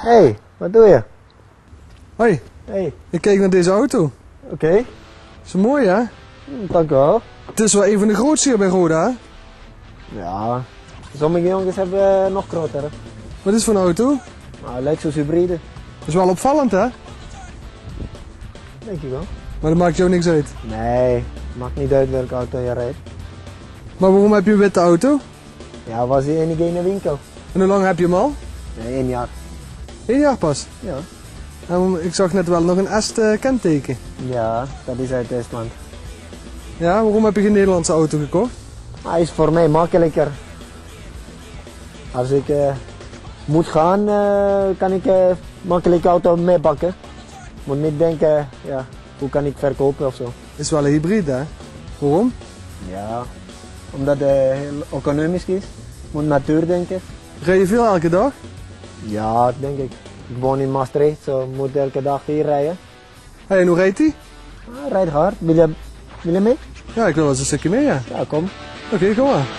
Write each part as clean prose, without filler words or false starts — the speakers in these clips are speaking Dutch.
Hey, wat doe je? Hoi, Hey. ik keek naar deze auto. Oké. Is mooi hè? Dank u wel. Het is wel een van de grootste hier bij Roda hè? Ja, sommige jongens hebben nog grotere. Wat is het voor een auto? Nou, Lexus hybride, Dat is wel opvallend hè? denk ik wel. Maar dat maakt jou niks uit. Nee, maakt niet uit welke auto je rijdt. Maar waarom heb je een witte auto? Ja, was die enige in de winkel? En hoe lang heb je hem al? Nee, 1 jaar. 1 jaar pas. Ja. En ik zag net wel nog een Est kenteken. Ja, dat is uit Estland. Ja, waarom heb je geen Nederlandse auto gekocht? Hij is voor mij makkelijker. Als ik moet gaan, kan ik makkelijk auto meepakken. Moet niet denken, ja, hoe kan ik verkopen of zo. Het is wel een hybride hè? Waarom? Ja, omdat het heel economisch is. Moet natuur denken. Rij je veel elke dag? Ja, denk ik. Ik woon in Maastricht, zo moet elke dag hier rijden. Hey, en hoe rijdt hij? Ah, rijd hard. Wil je mee? Ja, ik wil wel eens een stukje mee ja. Ja, kom. Oké, kom maar.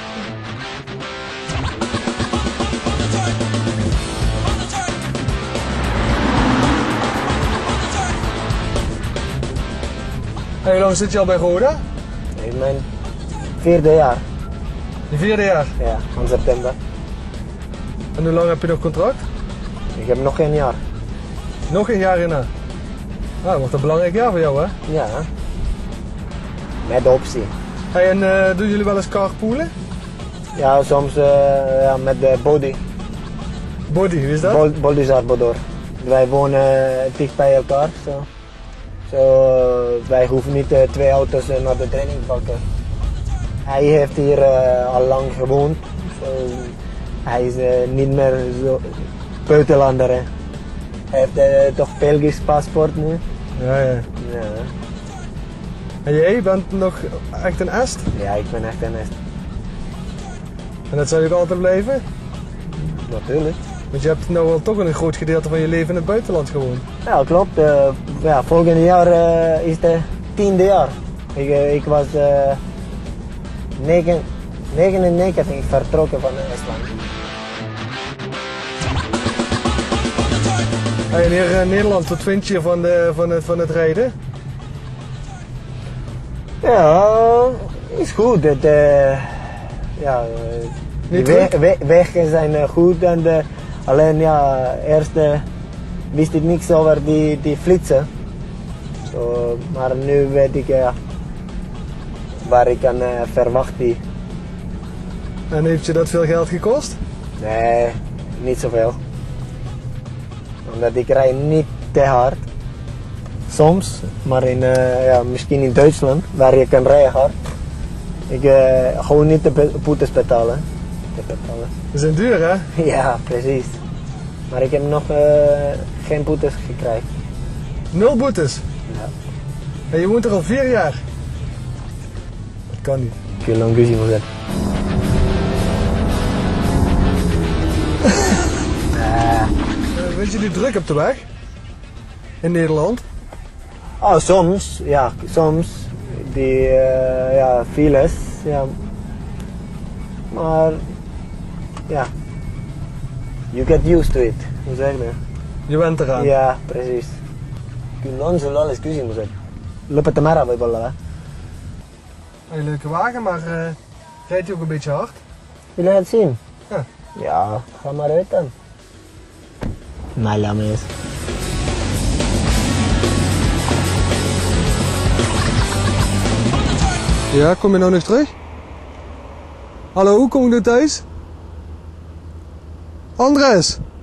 Hey, hoe lang zit je al bij Roda? In mijn 4e jaar. Je 4e jaar. Ja, van september. En hoe lang heb je nog contract? Ik heb nog geen jaar. Nog een jaar hierna. Nou, dat wordt een belangrijk jaar voor jou hè? Ja. Met optie. Hey, en doen jullie wel eens carpoolen? Ja, soms ja, met de body. Body, wie is dat? Body Zarbodor. Wij wonen dicht bij elkaar. Zo, wij hoeven niet 2 auto's naar de training te pakken. Hij heeft hier al lang gewoond. Zo, hij is niet meer zo buitenlander. Hè. Hij heeft toch Belgisch paspoort nu. Ja, ja. Ja. En jij bent nog echt een Est? Ja, ik ben echt een Est. En dat zal je ook altijd blijven? Natuurlijk. Want je hebt nou wel toch een groot gedeelte van je leven in het buitenland gewoond. Ja, klopt. Ja, volgend jaar is het 10e jaar. Ik was 99 vertrokken van Estland. En hier in Nederland, wat vind je van het rijden? Ja, is goed. Ja, de wegen zijn goed en alleen ja, eerst wist ik niks over die flitsen. Zo, maar nu weet ik waar ik kan verwachten. En heeft je dat veel geld gekost? Nee, niet zoveel. Omdat ik rijd niet te hard. Soms, maar ja, misschien in Duitsland, waar je kan rijden hard. Ik gewoon niet de boetes betalen. Die zijn duur hè? Ja, precies. Maar ik heb nog geen boetes gekregen. 0 boetes? Ja. En je woont er al 4 jaar? Dat kan niet. Que longue je moet Vind je die druk op de weg? In Nederland? Oh, soms, ja, soms. Die ja, files, ja. Maar, ja. You get used to it, hoe zeg je dat? Je bent eraan. Ja, precies. Non solo alles excuse moet ik. Lopen te mara bij ballen, hè? Een leuke wagen, maar rijdt hij ook een beetje hard? Wil je het zien? Ja. Ja, ga maar uit dan. Maar laat me eens. Ja, kom je nou nog terug? Hallo, kom ik nu thuis? Andres!